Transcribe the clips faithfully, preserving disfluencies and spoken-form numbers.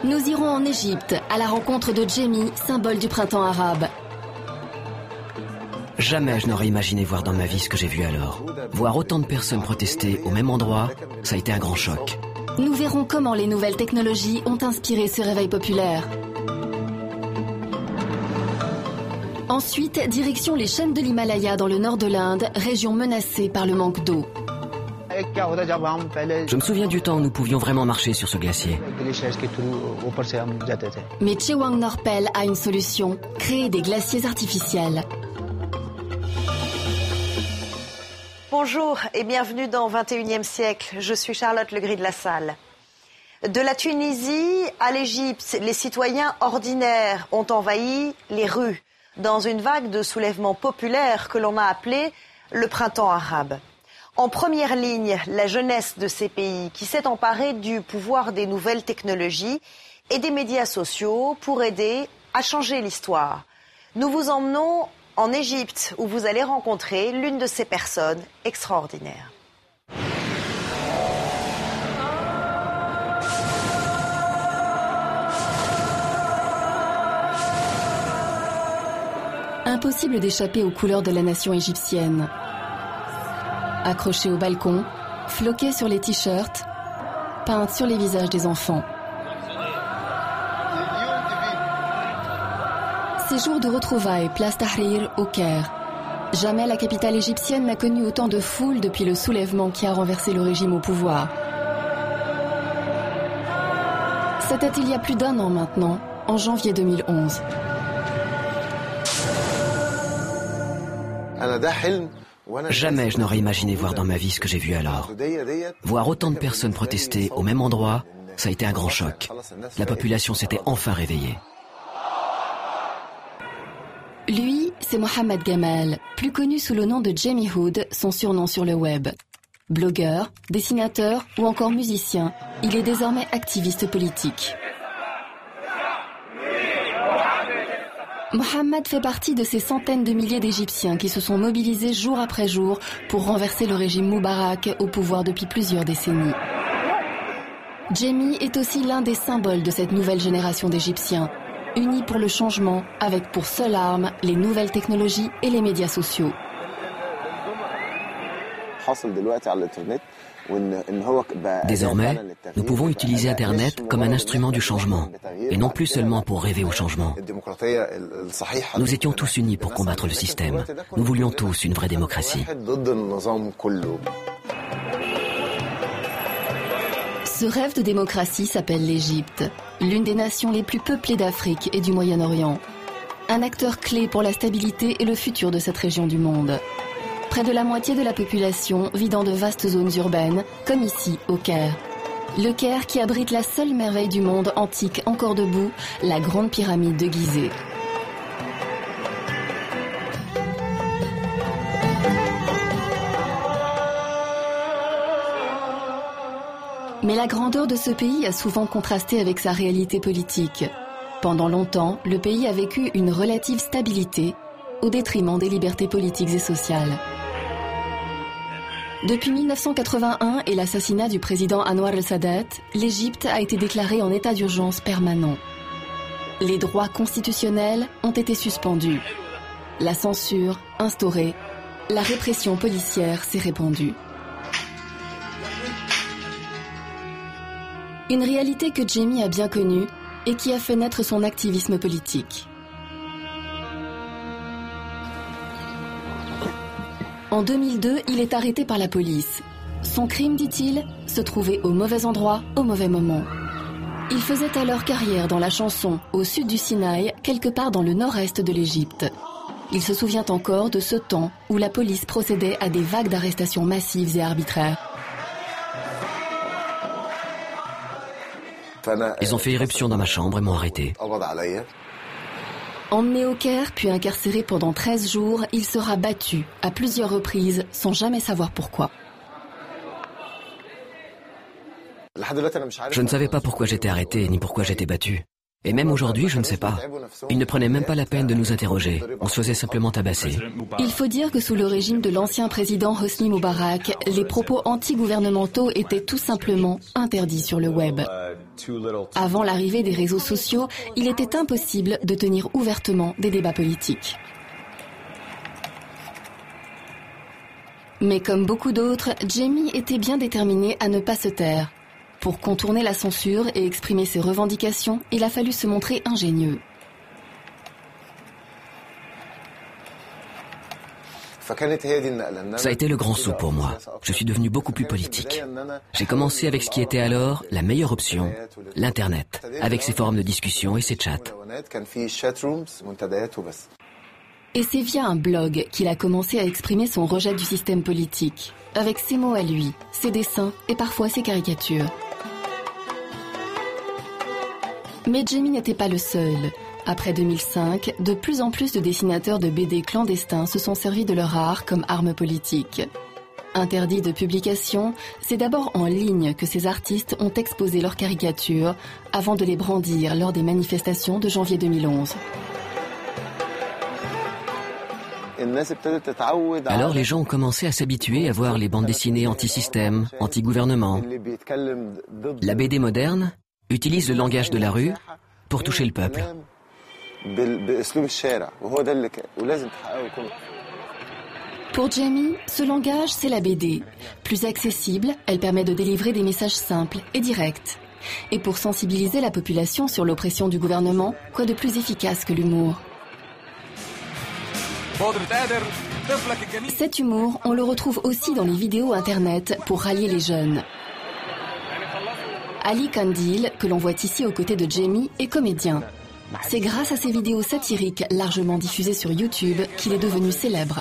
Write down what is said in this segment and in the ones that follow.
Nous irons en Égypte, à la rencontre de Jemmy, symbole du printemps arabe. Jamais je n'aurais imaginé voir dans ma vie ce que j'ai vu alors. Voir autant de personnes protester au même endroit, ça a été un grand choc. Nous verrons comment les nouvelles technologies ont inspiré ce réveil populaire. Ensuite, direction les chaînes de l'Himalaya dans le nord de l'Inde, région menacée par le manque d'eau. Je me souviens du temps où nous pouvions vraiment marcher sur ce glacier. Mais Chewang Norpel a une solution, créer des glaciers artificiels. Bonjour et bienvenue dans vingt et unième siècle. Je suis Charlotte Legris de la Salle. De la Tunisie à l'Égypte, les citoyens ordinaires ont envahi les rues dans une vague de soulèvement populaire que l'on a appelée le printemps arabe. En première ligne, la jeunesse de ces pays qui s'est emparée du pouvoir des nouvelles technologies et des médias sociaux pour aider à changer l'histoire. Nous vous emmenons en Égypte où vous allez rencontrer l'une de ces personnes extraordinaires. Impossible d'échapper aux couleurs de la nation égyptienne. Accrochées au balcon, floquées sur les t-shirts, peintes sur les visages des enfants. Ces jours de retrouvailles, place Tahrir au Caire. Jamais la capitale égyptienne n'a connu autant de foule depuis le soulèvement qui a renversé le régime au pouvoir. C'était il y a plus d'un an maintenant, en janvier deux mille onze. Jamais je n'aurais imaginé voir dans ma vie ce que j'ai vu alors. Voir autant de personnes protester au même endroit, ça a été un grand choc. La population s'était enfin réveillée. Lui, c'est Mohamed Gamal, plus connu sous le nom de Jemmy Hood, son surnom sur le web. Blogueur, dessinateur ou encore musicien, il est désormais activiste politique. Mohamed fait partie de ces centaines de milliers d'Égyptiens qui se sont mobilisés jour après jour pour renverser le régime Moubarak au pouvoir depuis plusieurs décennies. Jemmy est aussi l'un des symboles de cette nouvelle génération d'Égyptiens, unis pour le changement avec pour seule arme les nouvelles technologies et les médias sociaux. Désormais, nous pouvons utiliser Internet comme un instrument du changement, et non plus seulement pour rêver au changement. Nous étions tous unis pour combattre le système. Nous voulions tous une vraie démocratie. Ce rêve de démocratie s'appelle l'Égypte, l'une des nations les plus peuplées d'Afrique et du Moyen-Orient. Un acteur clé pour la stabilité et le futur de cette région du monde. Près de la moitié de la population vit dans de vastes zones urbaines, comme ici, au Caire. Le Caire qui abrite la seule merveille du monde antique encore debout, la grande pyramide de Gizeh. Mais la grandeur de ce pays a souvent contrasté avec sa réalité politique. Pendant longtemps, le pays a vécu une relative stabilité au détriment des libertés politiques et sociales. Depuis mille neuf cent quatre-vingt-un et l'assassinat du président Anwar el-Sadat, l'Égypte a été déclarée en état d'urgence permanent. Les droits constitutionnels ont été suspendus. La censure instaurée, la répression policière s'est répandue. Une réalité que Jemmy a bien connue et qui a fait naître son activisme politique. En deux mille deux, il est arrêté par la police. Son crime, dit-il, se trouvait au mauvais endroit, au mauvais moment. Il faisait alors carrière dans la chanson, au sud du Sinaï, quelque part dans le nord-est de l'Égypte. Il se souvient encore de ce temps où la police procédait à des vagues d'arrestations massives et arbitraires. Ils ont fait irruption dans ma chambre et m'ont arrêté. Emmené au Caire, puis incarcéré pendant treize jours, il sera battu à plusieurs reprises sans jamais savoir pourquoi. Je ne savais pas pourquoi j'étais arrêté ni pourquoi j'étais battu. Et même aujourd'hui, je ne sais pas. Ils ne prenaient même pas la peine de nous interroger. On se faisait simplement tabasser. Il faut dire que sous le régime de l'ancien président Hosni Moubarak, les propos anti-gouvernementaux étaient tout simplement interdits sur le web. Avant l'arrivée des réseaux sociaux, il était impossible de tenir ouvertement des débats politiques. Mais comme beaucoup d'autres, Jamie était bien déterminé à ne pas se taire. Pour contourner la censure et exprimer ses revendications, il a fallu se montrer ingénieux. Ça a été le grand saut pour moi. Je suis devenu beaucoup plus politique. J'ai commencé avec ce qui était alors la meilleure option, l'Internet, avec ses forums de discussion et ses chats. Et c'est via un blog qu'il a commencé à exprimer son rejet du système politique, avec ses mots à lui, ses dessins et parfois ses caricatures. Mais Jamie n'était pas le seul. Après deux mille cinq, de plus en plus de dessinateurs de B D clandestins se sont servis de leur art comme arme politique. Interdit de publication, c'est d'abord en ligne que ces artistes ont exposé leurs caricatures avant de les brandir lors des manifestations de janvier deux mille onze. Alors les gens ont commencé à s'habituer à voir les bandes dessinées anti-système, anti-gouvernement. La B D moderne utilise le langage de la rue pour toucher le peuple. Pour Jamie, ce langage, c'est la B D. Plus accessible, elle permet de délivrer des messages simples et directs. Et pour sensibiliser la population sur l'oppression du gouvernement, quoi de plus efficace que l'humour ? Cet humour, on le retrouve aussi dans les vidéos internet pour rallier les jeunes. Ali Kandil, que l'on voit ici aux côtés de Jamie, est comédien. C'est grâce à ses vidéos satiriques largement diffusées sur YouTube qu'il est devenu célèbre.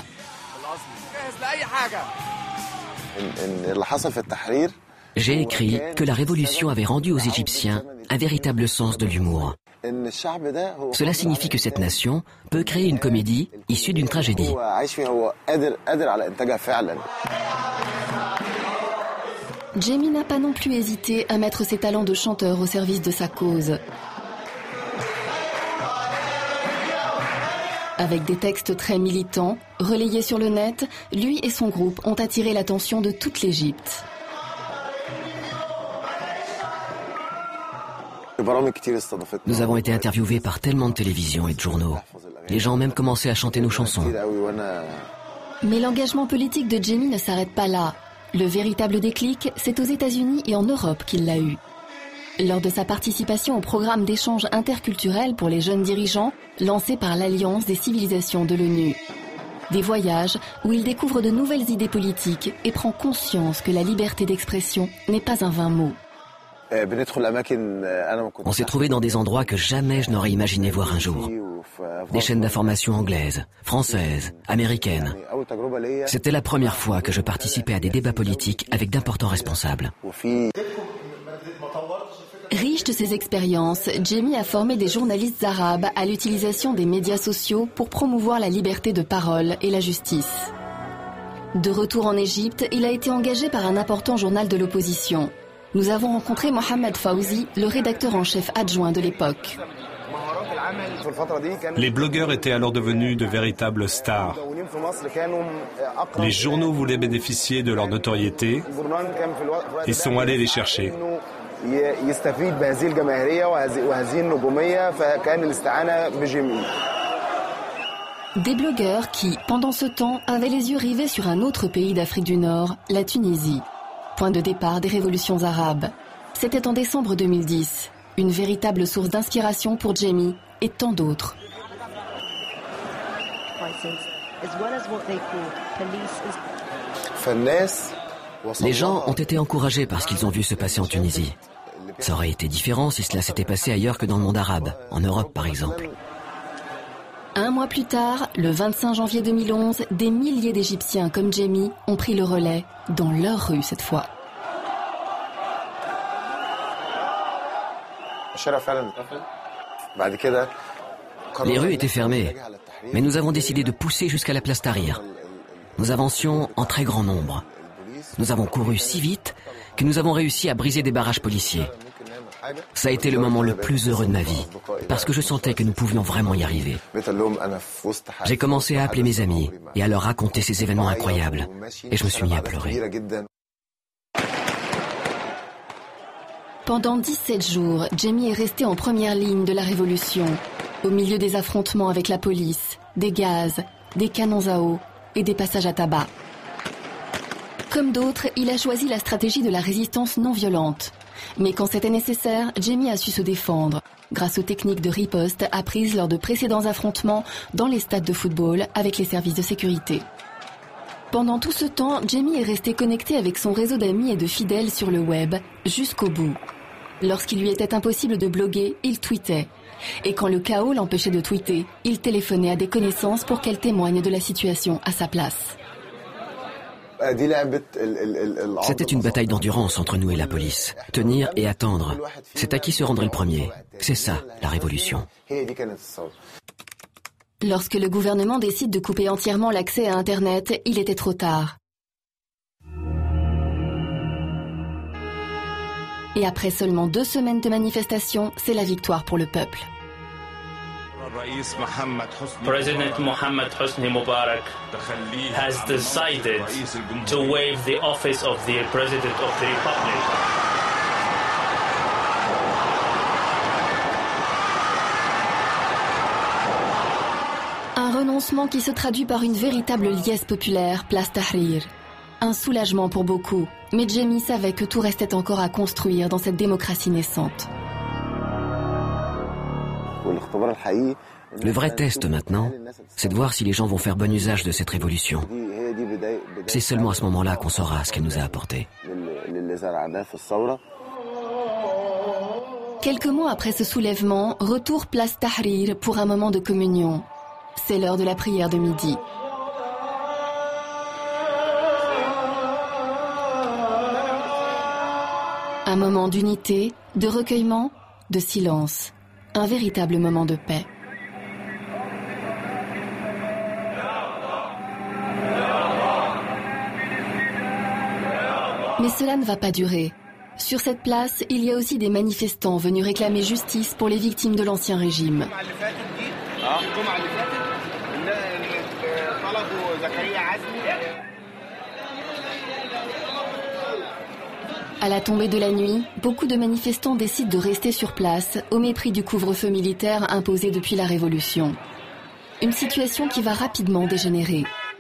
J'ai écrit que la révolution avait rendu aux Égyptiens un véritable sens de l'humour. Cela signifie que cette nation peut créer une comédie issue d'une tragédie. Jamie n'a pas non plus hésité à mettre ses talents de chanteur au service de sa cause. Avec des textes très militants, relayés sur le net, lui et son groupe ont attiré l'attention de toute l'Égypte. Nous avons été interviewés par tellement de télévisions et de journaux. Les gens ont même commencé à chanter nos chansons. Mais l'engagement politique de Jamie ne s'arrête pas là. Le véritable déclic, c'est aux États-Unis et en Europe qu'il l'a eu. Lors de sa participation au programme d'échange interculturel pour les jeunes dirigeants, lancé par l'Alliance des civilisations de l'ONU. Des voyages où il découvre de nouvelles idées politiques et prend conscience que la liberté d'expression n'est pas un vain mot. On s'est trouvé dans des endroits que jamais je n'aurais imaginé voir un jour. Des chaînes d'information anglaises, françaises, américaines. C'était la première fois que je participais à des débats politiques avec d'importants responsables. Riche de ses expériences, Jamie a formé des journalistes arabes à l'utilisation des médias sociaux pour promouvoir la liberté de parole et la justice. De retour en Égypte, il a été engagé par un important journal de l'opposition. Nous avons rencontré Mohamed Fawzi, le rédacteur en chef adjoint de l'époque. Les blogueurs étaient alors devenus de véritables stars. Les journaux voulaient bénéficier de leur notoriété et sont allés les chercher. Des blogueurs qui, pendant ce temps, avaient les yeux rivés sur un autre pays d'Afrique du Nord, la Tunisie. Point de départ des révolutions arabes. C'était en décembre deux mille dix, une véritable source d'inspiration pour Jamie et tant d'autres. Les gens ont été encouragés par ce qu'ils ont vu se passer en Tunisie. Ça aurait été différent si cela s'était passé ailleurs que dans le monde arabe, en Europe par exemple. Un mois plus tard, le vingt-cinq janvier deux mille onze, des milliers d'Égyptiens comme Jamie ont pris le relais, dans leur rue cette fois. Les rues étaient fermées, mais nous avons décidé de pousser jusqu'à la place Tahrir. Nous avancions en très grand nombre. Nous avons couru si vite que nous avons réussi à briser des barrages policiers. Ça a été le moment le plus heureux de ma vie, parce que je sentais que nous pouvions vraiment y arriver. J'ai commencé à appeler mes amis et à leur raconter ces événements incroyables, et je me suis mis à pleurer. Pendant dix-sept jours, Jamie est resté en première ligne de la révolution, au milieu des affrontements avec la police, des gaz, des canons à eau et des passages à tabac. Comme d'autres, il a choisi la stratégie de la résistance non violente. Mais quand c'était nécessaire, Jamie a su se défendre, grâce aux techniques de riposte apprises lors de précédents affrontements dans les stades de football avec les services de sécurité. Pendant tout ce temps, Jamie est resté connecté avec son réseau d'amis et de fidèles sur le web, jusqu'au bout. Lorsqu'il lui était impossible de bloguer, il tweetait. Et quand le chaos l'empêchait de tweeter, il téléphonait à des connaissances pour qu'elles témoignent de la situation à sa place. C'était une bataille d'endurance entre nous et la police. Tenir et attendre. C'est à qui se rendrait le premier. C'est ça, la révolution. Lorsque le gouvernement décide de couper entièrement l'accès à Internet, il était trop tard. Et après seulement deux semaines de manifestations, c'est la victoire pour le peuple. President Mohamed Hosni Mubarak has decided to waive the office of the President of the Republic. Un renoncement qui se traduit par une véritable liesse populaire, place Tahrir. Un soulagement pour beaucoup, mais Jamie savait que tout restait encore à construire dans cette démocratie naissante. Le vrai test maintenant, c'est de voir si les gens vont faire bon usage de cette révolution. C'est seulement à ce moment-là qu'on saura ce qu'elle nous a apporté. Quelques mois après ce soulèvement, retour place Tahrir pour un moment de communion. C'est l'heure de la prière de midi. Un moment d'unité, de recueillement, de silence. Un véritable moment de paix. Mais cela ne va pas durer. Sur cette place, il y a aussi des manifestants venus réclamer justice pour les victimes de l'ancien régime. À la tombée de la nuit, beaucoup de manifestants décident de rester sur place au mépris du couvre-feu militaire imposé depuis la Révolution. Une situation qui va rapidement dégénérer.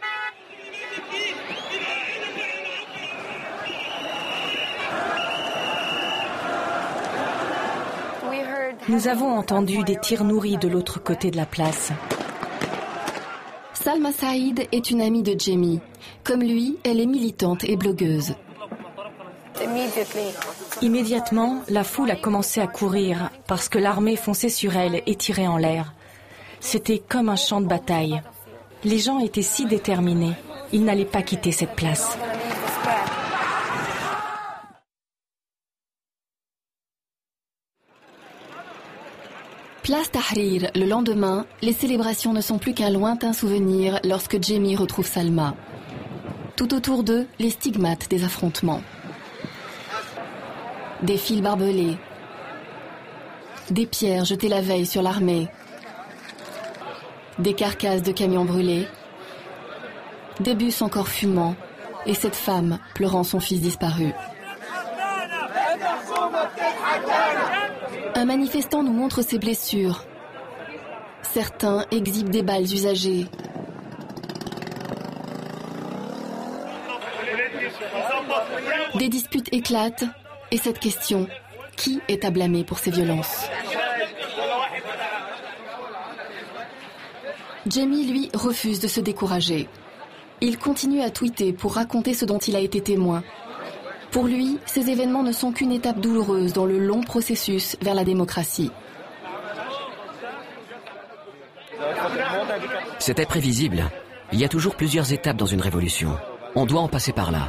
Nous avons entendu des tirs nourris de l'autre côté de la place. Salma Saïd est une amie de Jamie. Comme lui, elle est militante et blogueuse. Immédiatement, la foule a commencé à courir parce que l'armée fonçait sur elle et tirait en l'air. C'était comme un champ de bataille. Les gens étaient si déterminés, ils n'allaient pas quitter cette place. Place Tahrir, le lendemain, les célébrations ne sont plus qu'un lointain souvenir lorsque Jamie retrouve Salma. Tout autour d'eux, les stigmates des affrontements. Des fils barbelés, des pierres jetées la veille sur l'armée, des carcasses de camions brûlés, des bus encore fumants et cette femme pleurant son fils disparu. Un manifestant nous montre ses blessures. Certains exhibent des balles usagées. Des disputes éclatent. Et cette question, qui est à blâmer pour ces violences? Jamie, lui, refuse de se décourager. Il continue à tweeter pour raconter ce dont il a été témoin. Pour lui, ces événements ne sont qu'une étape douloureuse dans le long processus vers la démocratie. C'était prévisible. Il y a toujours plusieurs étapes dans une révolution. On doit en passer par là.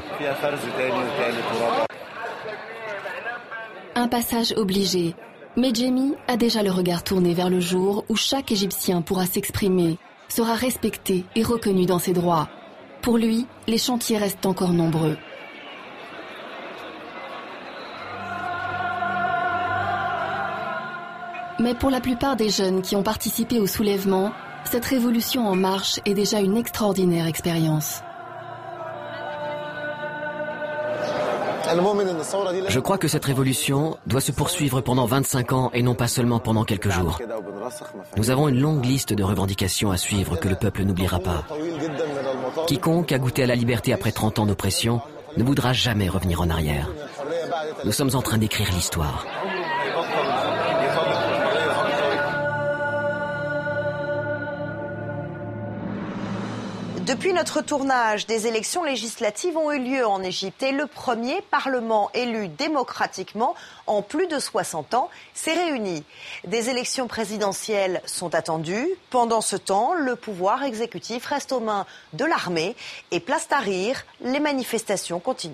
Un passage obligé. Mais Jamie a déjà le regard tourné vers le jour où chaque Égyptien pourra s'exprimer, sera respecté et reconnu dans ses droits. Pour lui, les chantiers restent encore nombreux. Mais pour la plupart des jeunes qui ont participé au soulèvement, cette révolution en marche est déjà une extraordinaire expérience. Je crois que cette révolution doit se poursuivre pendant vingt-cinq ans et non pas seulement pendant quelques jours. Nous avons une longue liste de revendications à suivre que le peuple n'oubliera pas. Quiconque a goûté à la liberté après trente ans d'oppression ne voudra jamais revenir en arrière. Nous sommes en train d'écrire l'histoire. Depuis notre tournage, des élections législatives ont eu lieu en Égypte et le premier parlement élu démocratiquement en plus de soixante ans s'est réuni. Des élections présidentielles sont attendues. Pendant ce temps, le pouvoir exécutif reste aux mains de l'armée et place Tahrir, les manifestations continuent.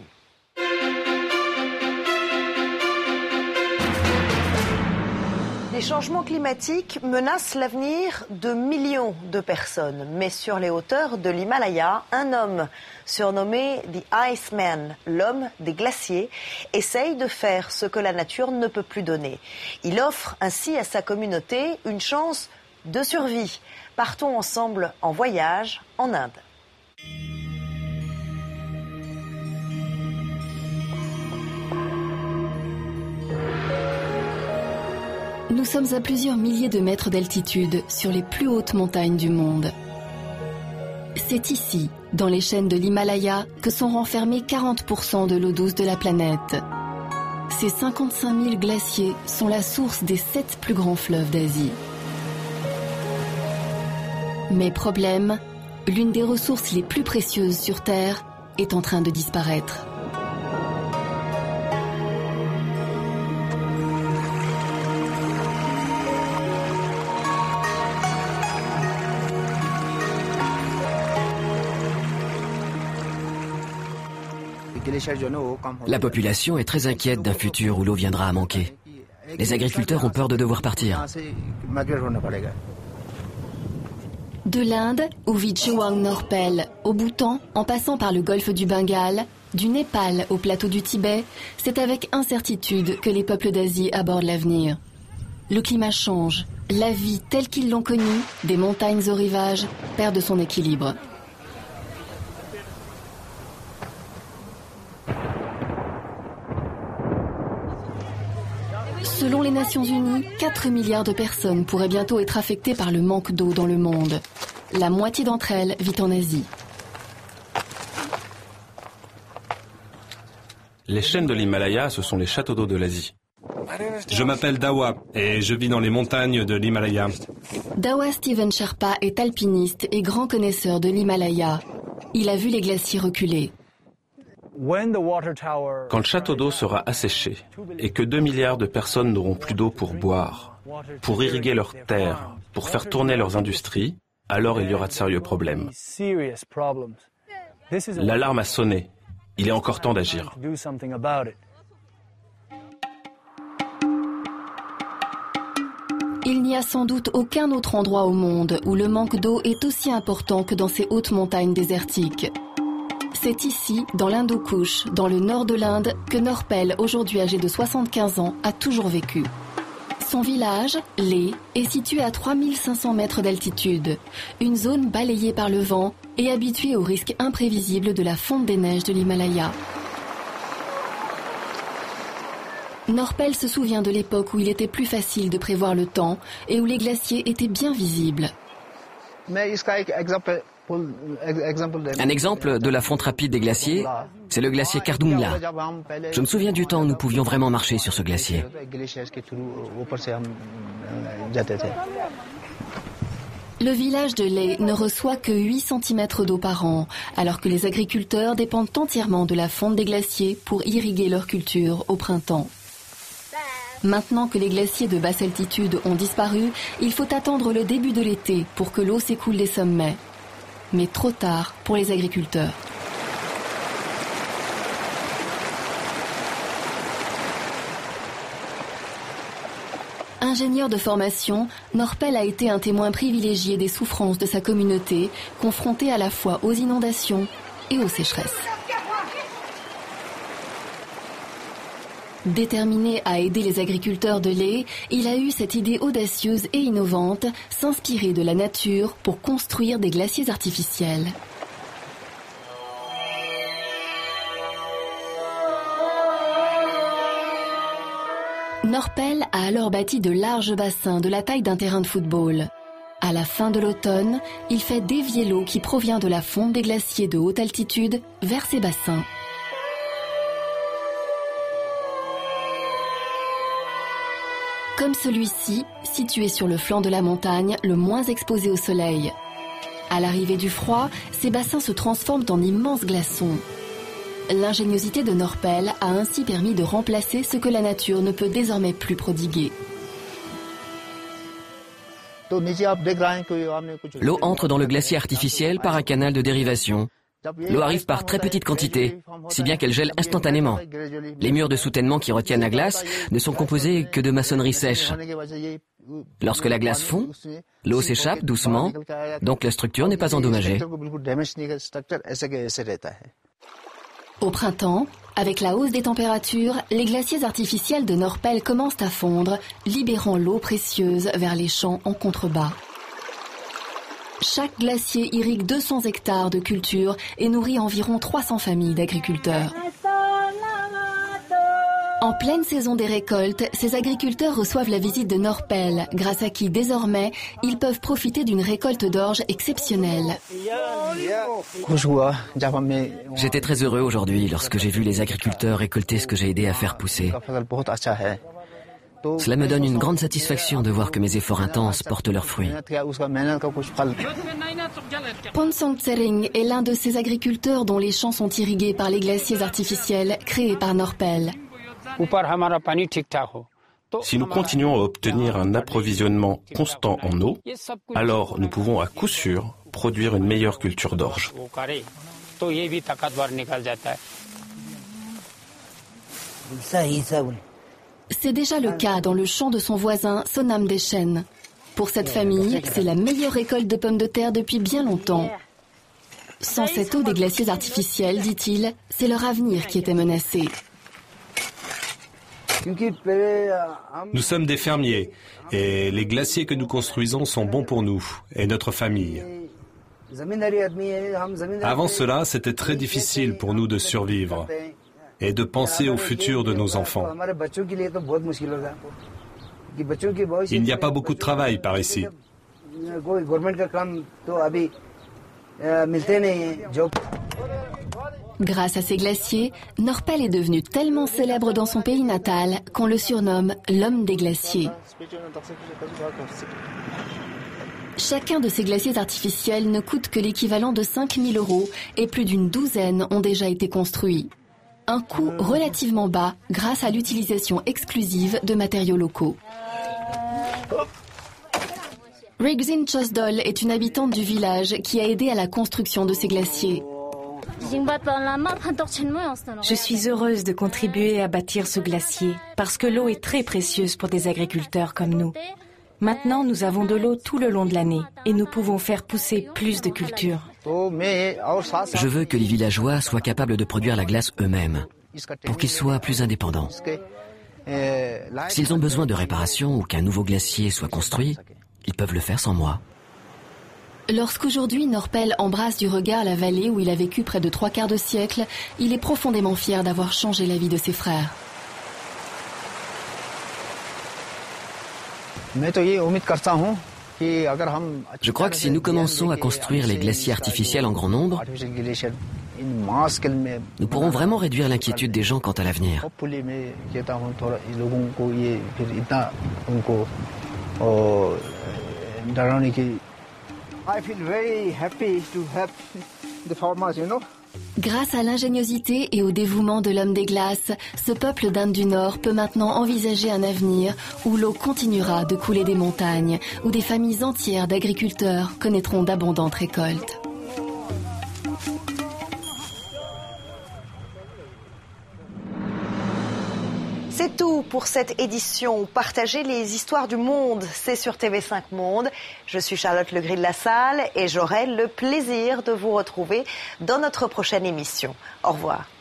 Les changements climatiques menacent l'avenir de millions de personnes. Mais sur les hauteurs de l'Himalaya, un homme surnommé The Iceman, l'homme des glaciers, essaye de faire ce que la nature ne peut plus donner. Il offre ainsi à sa communauté une chance de survie. Partons ensemble en voyage en Inde. Nous sommes à plusieurs milliers de mètres d'altitude sur les plus hautes montagnes du monde. C'est ici, dans les chaînes de l'Himalaya, que sont renfermés quarante pour cent de l'eau douce de la planète. Ces cinquante-cinq mille glaciers sont la source des sept plus grands fleuves d'Asie. Mais problème, l'une des ressources les plus précieuses sur Terre est en train de disparaître. La population est très inquiète d'un futur où l'eau viendra à manquer. Les agriculteurs ont peur de devoir partir. De l'Inde, où vit Chewang Norpel, au Bhoutan, en passant par le golfe du Bengale, du Népal au plateau du Tibet, c'est avec incertitude que les peuples d'Asie abordent l'avenir. Le climat change, la vie telle qu'ils l'ont connue, des montagnes aux rivages, perd de son équilibre. Selon les Nations Unies, quatre milliards de personnes pourraient bientôt être affectées par le manque d'eau dans le monde. La moitié d'entre elles vit en Asie. Les chaînes de l'Himalaya, ce sont les châteaux d'eau de l'Asie. Je m'appelle Dawa et je vis dans les montagnes de l'Himalaya. Dawa Steven Sherpa est alpiniste et grand connaisseur de l'Himalaya. Il a vu les glaciers reculer. Quand le château d'eau sera asséché et que deux milliards de personnes n'auront plus d'eau pour boire, pour irriguer leurs terres, pour faire tourner leurs industries, alors il y aura de sérieux problèmes. L'alarme a sonné. Il est encore temps d'agir. Il n'y a sans doute aucun autre endroit au monde où le manque d'eau est aussi important que dans ces hautes montagnes désertiques. C'est ici, dans l'Hindoukouche, dans le nord de l'Inde, que Norpel, aujourd'hui âgé de soixante-quinze ans, a toujours vécu. Son village, Leh, est situé à trois mille cinq cents mètres d'altitude, une zone balayée par le vent et habituée aux risques imprévisibles de la fonte des neiges de l'Himalaya. Norpel se souvient de l'époque où il était plus facile de prévoir le temps et où les glaciers étaient bien visibles. Un exemple de la fonte rapide des glaciers, c'est le glacier Kardungla. Je me souviens du temps où nous pouvions vraiment marcher sur ce glacier. Le village de Leh ne reçoit que huit centimètres d'eau par an, alors que les agriculteurs dépendent entièrement de la fonte des glaciers pour irriguer leurs cultures au printemps. Maintenant que les glaciers de basse altitude ont disparu, il faut attendre le début de l'été pour que l'eau s'écoule des sommets. Mais trop tard pour les agriculteurs. Ingénieur de formation, Norpel a été un témoin privilégié des souffrances de sa communauté, confrontée à la fois aux inondations et aux sécheresses. Déterminé à aider les agriculteurs de lait, il a eu cette idée audacieuse et innovante, s'inspirer de la nature pour construire des glaciers artificiels. Norpel a alors bâti de larges bassins de la taille d'un terrain de football. À la fin de l'automne, il fait dévier l'eau qui provient de la fonte des glaciers de haute altitude vers ces bassins. Comme celui-ci, situé sur le flanc de la montagne, le moins exposé au soleil. À l'arrivée du froid, ces bassins se transforment en immenses glaçons. L'ingéniosité de Norpel a ainsi permis de remplacer ce que la nature ne peut désormais plus prodiguer. L'eau entre dans le glacier artificiel par un canal de dérivation. L'eau arrive par très petite quantité, si bien qu'elle gèle instantanément. Les murs de soutènement qui retiennent la glace ne sont composés que de maçonnerie sèche. Lorsque la glace fond, l'eau s'échappe doucement, donc la structure n'est pas endommagée. Au printemps, avec la hausse des températures, les glaciers artificiels de Norpel commencent à fondre, libérant l'eau précieuse vers les champs en contrebas. Chaque glacier irrigue deux cents hectares de cultures et nourrit environ trois cents familles d'agriculteurs. En pleine saison des récoltes, ces agriculteurs reçoivent la visite de Norpel, grâce à qui, désormais, ils peuvent profiter d'une récolte d'orge exceptionnelle. J'étais très heureux aujourd'hui lorsque j'ai vu les agriculteurs récolter ce que j'ai aidé à faire pousser. Cela me donne une grande satisfaction de voir que mes efforts intenses portent leurs fruits. Ponsong Tsering est l'un de ces agriculteurs dont les champs sont irrigués par les glaciers artificiels créés par Norpel. Si nous continuons à obtenir un approvisionnement constant en eau, alors nous pouvons à coup sûr produire une meilleure culture d'orge. C'est déjà le cas dans le champ de son voisin Sonam Dechen. Pour cette famille, c'est la meilleure récolte de pommes de terre depuis bien longtemps. Sans cette eau des glaciers artificiels, dit-il, c'est leur avenir qui était menacé. Nous sommes des fermiers et les glaciers que nous construisons sont bons pour nous et notre famille. Avant cela, c'était très difficile pour nous de survivre et de penser au futur de nos enfants. Il n'y a pas beaucoup de travail par ici. Grâce à ces glaciers, Norpel est devenu tellement célèbre dans son pays natal qu'on le surnomme l'homme des glaciers. Chacun de ces glaciers artificiels ne coûte que l'équivalent de cinq mille euros et plus d'une douzaine ont déjà été construits. Un coût relativement bas grâce à l'utilisation exclusive de matériaux locaux. Rigzin Chosdol est une habitante du village qui a aidé à la construction de ces glaciers. Je suis heureuse de contribuer à bâtir ce glacier parce que l'eau est très précieuse pour des agriculteurs comme nous. Maintenant, nous avons de l'eau tout le long de l'année et nous pouvons faire pousser plus de cultures. Je veux que les villageois soient capables de produire la glace eux-mêmes, pour qu'ils soient plus indépendants. S'ils ont besoin de réparation ou qu'un nouveau glacier soit construit, ils peuvent le faire sans moi. Lorsqu'aujourd'hui Norpel embrasse du regard la vallée où il a vécu près de trois quarts de siècle, il est profondément fier d'avoir changé la vie de ses frères. Je crois que si nous commençons à construire les glaciers artificiels en grand nombre, nous pourrons vraiment réduire l'inquiétude des gens quant à l'avenir. Grâce à l'ingéniosité et au dévouement de l'homme des glaces, ce peuple d'Inde du Nord peut maintenant envisager un avenir où l'eau continuera de couler des montagnes, où des familles entières d'agriculteurs connaîtront d'abondantes récoltes. C'est tout pour cette édition. Partagez les histoires du monde, c'est sur T V cinq Monde. Je suis Charlotte Legris de la Salle et j'aurai le plaisir de vous retrouver dans notre prochaine émission. Au revoir.